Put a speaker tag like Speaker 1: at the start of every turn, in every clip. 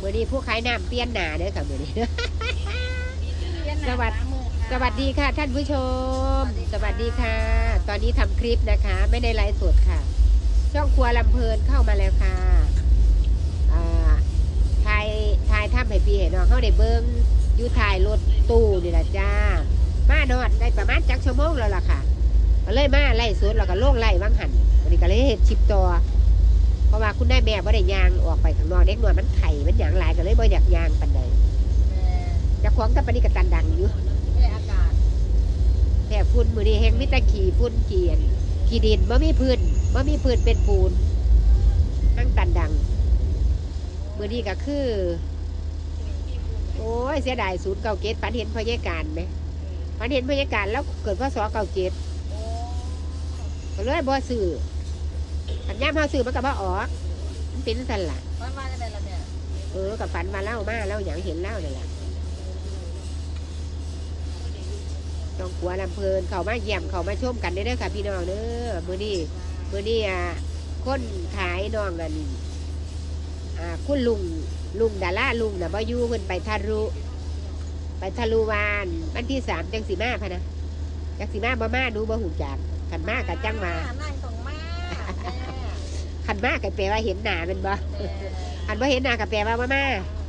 Speaker 1: มื่อนี้ผู้ขายน้ำเปลี่ยนหนาเด้อค่ะมื่อนี้ สวัสดีค่ะท่านผู้ชมสวัสดีค่ะตอนนี้ทำคลิปนะคะไม่ได้ไลฟ์สดค่ะช่องครัวลำเพลินเข้ามาแล้วค่ะถ่ายทำให้พี่เห็นน้องเขาได้เบิ้งอยู่ถ่ายรถตู้นี่แหละจ้ามานอดได้ประมาณจักชั่วโมงแล้วล่ะค่ะก็เลยมาไล่สดแล้วก็โล่งไล่วังหันวันนี้ก็เลยเห็นชิปตัวเพราะว่าคุณได้แม่บ่ได้ยางออกไปข้างนอกเด็กน้อยมันไข่มันหยางหลายก็เลยบ่อยากยางปันใดจะคล้องกับปนิกตันดังอยู่แค่ฝุ่นมือนี้แห้งมิตรขี่ฝุ่นเกียนขี่ดินบ่มีพื้นเป็นปูนทั้งตันดังมือนี้ก็คือโอ้ยเสียดายศูนย์เก่าเกตฝันเห็นพยาการไหมฝันเห็นพยาการแล้วเกิดพศเก่าเกตก็เลยบ่ซื้อขันย่ำเฮาซื้อมันก็บ่ออกมันเป็นสั่นล่ะฝันมาจะเป็นอะไรเนี่ยกับฝันมาเล่ามาเล่าอย่างเห็นเล่าเลยล่ะต้องกลัวลำเพลินเขามาเยี่ยมเขามาชมกันได้เด้อค่ะพี่น้องเด้อมือนี้คนขายน้องกันคุณลุงดาราลุงน่ะบ่อยู่เพิ่นไปทะลุวานวันที่3จังสีมาพะนะจังสีมาบ่มาดูบ่หูจักขันมากกับจังมาขันมากกับแปลว่าเห็นหน้ามันบ่ขันบ่เห็นหน้ากับแปลว่าบ่มา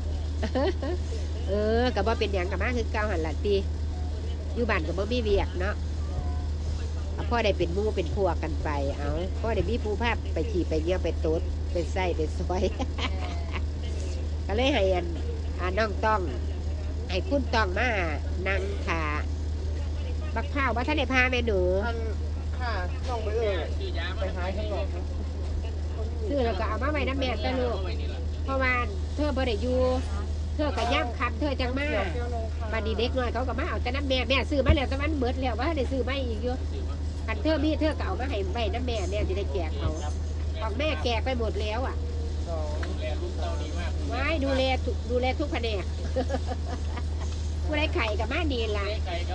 Speaker 1: กับบ่เป็นหยังกับมาคือเก่าหันละตีอยู่บ้านกับบ่มีเวียกเนาะพ่อได้เป็นมู่เป็นพวกกันไปเอาพ่อได้มีผู้ภาพไปขี่ไปเยี่ยมไปโต๊ดไปไส้ไปซอยก็เลยให้น้องต้องให้คุณต้องมานั่งขาบักข้าวว่าท่านได้พาแม่หนู
Speaker 2: ค่ะน้องไปไปหาข้างนอก
Speaker 1: ซื้อแล้วก็เอามาไว้น้ำแม่ตะลูกเพราะว่าเธอบ่ได้อยู่เธอกับย่ำคันเธอจังมาบัดนี้เด็กน้อยเขาก็มาเอาแต่น้ำแม่ซื้อมาแล้วแต่มันเบิดแล้วว่าได้ซื้อมาอีกเยอะคันเธอมีเธอก็เอามาให้ไว้น้ำแม่จะได้แจกเขาของแม่แจกไปหมดแล้วอ่ะไว้ดูแลทุกแผนกผู้ใดไข่กับมาดีละ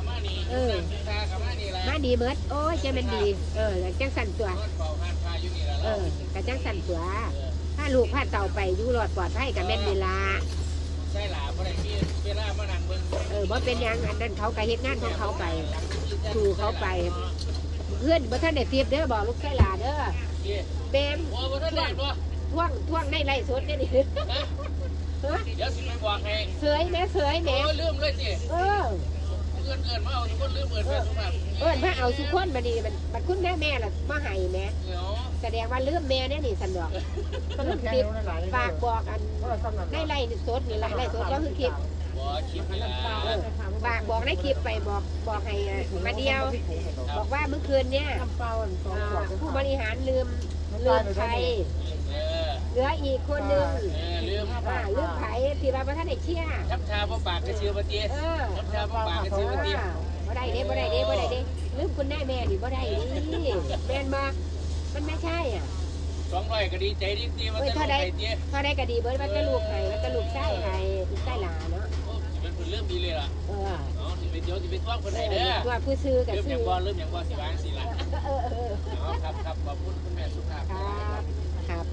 Speaker 1: มาดีเบิดโอ้ยเจ้ามันดีจังสั่นตัวกับจังสั่นตัวถ้าลูกพาเต่าไปอยู่หลอดปลอดภัยกับแม่นเวลา
Speaker 2: ใช่หล่ะบ่ได้มีเวลามานั่งเบิ่ง
Speaker 1: บ่เป็นยังอันนั้นเขาก็เฮ็ดงานของเขาไปสู่เขาไปเพื่อนบ่ท่านได้เตรียมเด้อบอกลูกไส้หลาเด้อเต็มท่วงในไร่สดนี่
Speaker 2: เดี๋ยวสิไปบอกให้
Speaker 1: เสยแม่
Speaker 2: ลืมเลยสิเอิ้นมาเอาทุกคนลืมเอิ้น
Speaker 1: มาเอาทุกคนมาดีมันคุณแม่ล่ะมาให้แม่แสดงว่าลืมแม่เนี่ยนี่สันดอกลืมคลิปฝากบอกอันในไร่สดนี่ไร่สดก็คือคลิปฝากบอกในคลิปไปบอกให้มาเดียวบอกว่าเมื่อคืนเนี่ยผู้บริหารลืมใครเหลืออีกคนนึงลืมไผ่ที่ว่าท่านได้เชี่ย
Speaker 2: ชับชาบ่ปากกระชื่อบ่ตีชับชาบ่ปากกระชื่อบ่ตี
Speaker 1: บ่ได้เด้ลืมคุณแม่นี่บ่ได้นี่แม่นบ่มันไม่ใช่อ่ะ
Speaker 2: 200ก็ดีใจดีว่าจะได้
Speaker 1: เท่าได้ก็ดีเบิดว่าจะลูกไห้ว่าจะลูกไส้ไห้ลูกไส้หลาเนาะ
Speaker 2: เป็นเรื่องดีเลยล่ะสิไปเดี๋ยวสิไปท่วงคนไหนเด้อ
Speaker 1: ว่าผู้ซื้อกับ
Speaker 2: ซื้อเริ่มอย่างบ่สิวางสิล่ะครับขอบคุณคุณแม่สุภาพ
Speaker 1: ครับ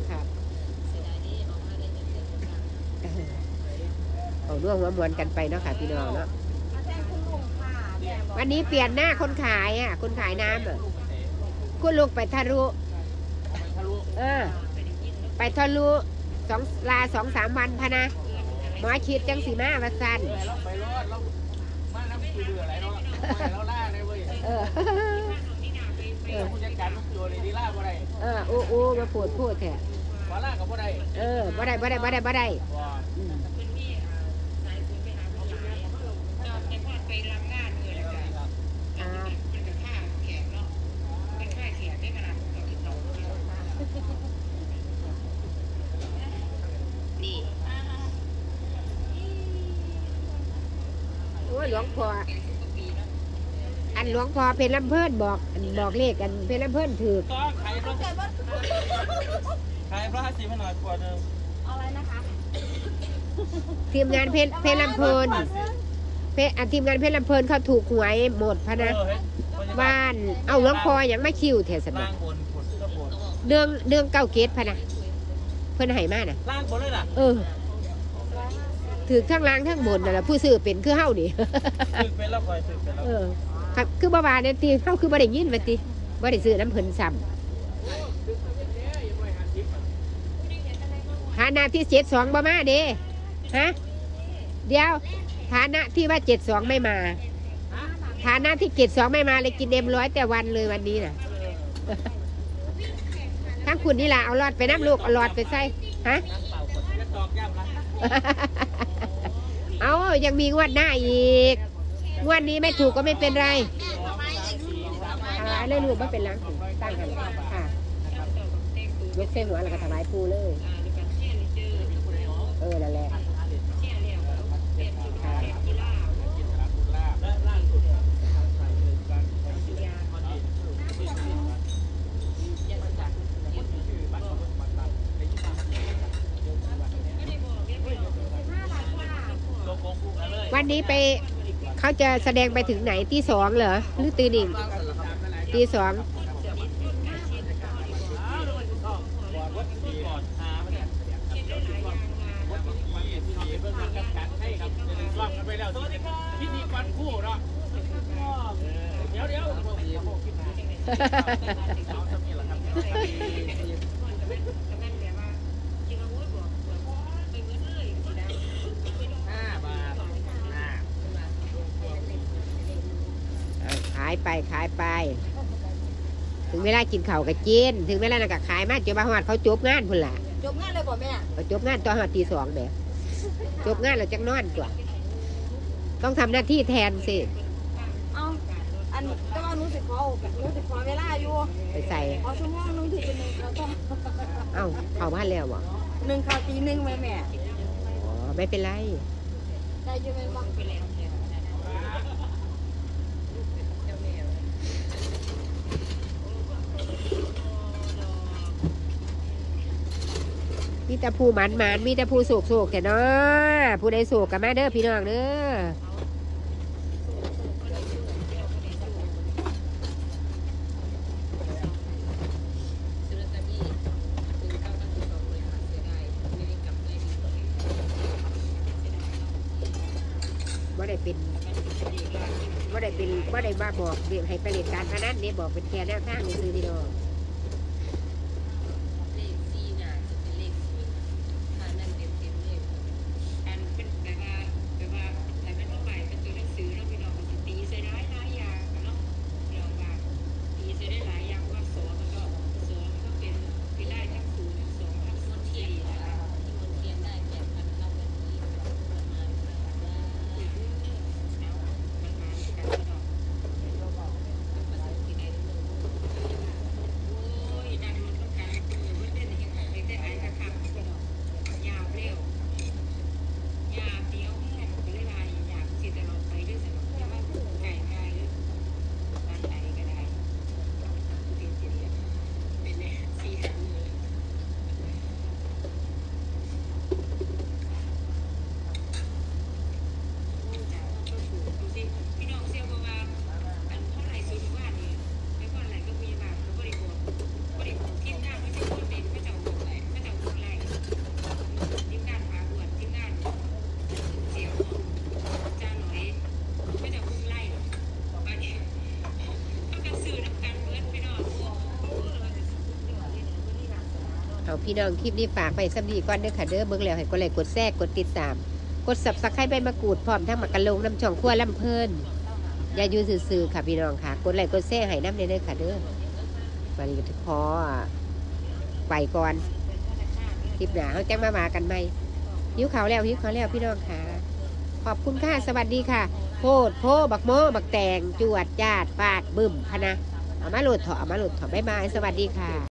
Speaker 1: เอาร่วมหัวมวลกันไปเนาะค่ะพี่น้องเนาะวันนี้เปลี่ยนหน้าคนขายคนขายน้ำคุณลูกไปทะลุไปทะลุ2-3 วันพะนะหมอฉีดจังสีมาวัสัน
Speaker 2: ไปรอดเรามาน้ำคือเบื่ออะไรเราล่าเลยเว้ยผู้จัดการลูกโจนี่ดีล่าบ่ได้
Speaker 1: มาพูดแท้
Speaker 2: บ่ล่ากับบ่ได้
Speaker 1: บ่ได้หลวงพ่อเพชรลำเพิ่นบอกเลขกันเพชรลำเพิ่นถือ
Speaker 2: ขายพระ50หน่อยขวดนึง
Speaker 3: อะไรนะคะ
Speaker 1: ทีมงานเพชรลำเพิ่นทีมงานเพชรลำเพิ่นเขาถูกหวยหมดพะนะบ้านเอาหลวงพ่ออย่างไม่คิวแถวสนามเดืองเก้าเกตพะนะเพิ่นให้มาน่ะ
Speaker 2: ล่างบนเลยน่ะ
Speaker 1: ถือข้างล่างข้างบนนั่นแหละผู้ซื้อเป็นคือเฮานี่
Speaker 2: ถึกเป็นแล้วคอยถึกเป็นแล้ว
Speaker 1: ครับคือบ่ว่าเนี่ยตีเฮาคือบ่ได้ยินว่าติบ่ได้ซื้อน้ำเพิ่นซ้ำฐานะที่72บ่มาเด้ฮะเดี๋ยวฐานะที่ว่า72ไม่มาฐานะที่72ไม่มาเลยกินM100แต่วันเลยวันนี้น่ะ ทั้งคุณนี่ล่ะเอาหลอดไปน้ำลูกเอาหลอดไปใส่ฮะ เอายังมีงวดหน้าอีกงวดนี้ไม่ถูกก็ไม่เป็นไรถวายเลยลูกไม่เป็นไรตั้งกันค่ะยกเส้นหัวแล้วก็ถวายปูเลยนั่นแหละวันนี้ไปเขาจะแสดงไปถึงไหนตีสองเหรอหรือตีหนึ่งตีสอง
Speaker 2: พิธีกรคู่เนาะเดี๋ยว
Speaker 1: ขายไปถึงเวลากินข้าวกับจีนถึงเวลานั่นก็ขายมาจนมาหอดเขาจบงานพุ่นล่ะ
Speaker 3: จบงานเลยบ่แม่
Speaker 1: เขาจบงานตอนหอดตีสองแบบจบงานเราจังนอนตัวต้องทำหน้าที่แทนสิ
Speaker 3: เอาอันก็ว่าหนูสิขอเวลาอยู่
Speaker 1: ไปใส่
Speaker 3: เอาชั่วโมงนึงถึงเป็นหนึ่งแล้วก็
Speaker 1: เข้าบ้านแล้วบ่
Speaker 3: หนึ่งข่าวตีหนึ่งแม่
Speaker 1: อ๋อไม่เป็นไร
Speaker 3: ได้ยังไงบ้างไปแล้ว
Speaker 1: มีแต่ผู้หมันมีแต่ผู้โศกแต่เนาะผู้ใดโศกกันมาเด้อพี่น้องเด้อว่าได้มาบอกเรียกให้ไปเรียนการพนันเนี่ยบอกเป็นแค่แนวทางในซื้อดีดอกเอาพี่น้องคลิปนี้ฝากไปสักดีก่อนเด้อค่ะเด้อเบิ่งแล้วให้กดไลค์กดแชร์กดติดตามกด Subscribe ใบมะกรูดพร้อมทั้งหมักกะโลงน้ำช่องขั้วลำเพลินอย่าอยู่ซื่อๆค่ะพี่น้องค่ะกดไลค์กดแชร์ให้น้ำเด้อค่ะเด้อวันนี้ก็ขอไปก่อนคลิปหน้าเขาแจ้งมากันไหมหิวข้าวแล้วพี่น้องค่ะขอบคุณค่ะสวัสดีค่ะโพดโพบักโมบักแตงจวดจาดปาดบึ้มพะนะเอามาโหลดเถาะบ๊ายบายสวัสดีค่ะ